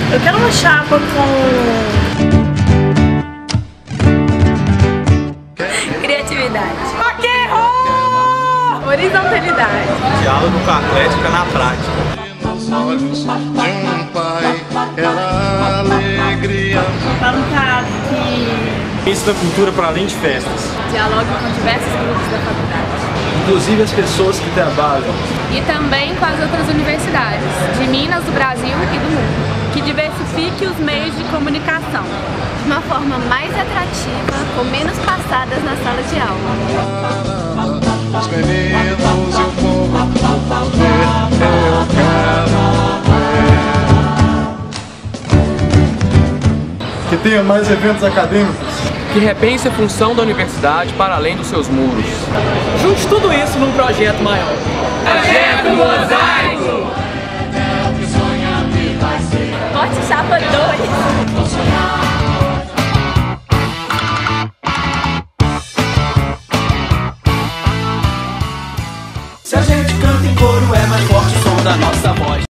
Eu quero uma chapa com criatividade, horizontalidade, diálogo com a atlética na prática. Nos olhos de um pai era alegria. fantástico, Isso da cultura para além de festas. dialogue com diversos grupos da faculdade. Inclusive as pessoas que trabalham. E também com as outras universidades, de Minas, do Brasil e do mundo. que diversifique os meios de comunicação. De uma forma mais atrativa, com menos passadas na sala de aula. Os meninos e o povo vão ver, eu quero ver. Que tenha mais eventos acadêmicos. Que repense a função da universidade para além dos seus muros. Junte tudo isso num projeto maior. Projeto Mosaico! Forte Chapa 2! Se a gente canta em coro é mais forte o som da nossa voz.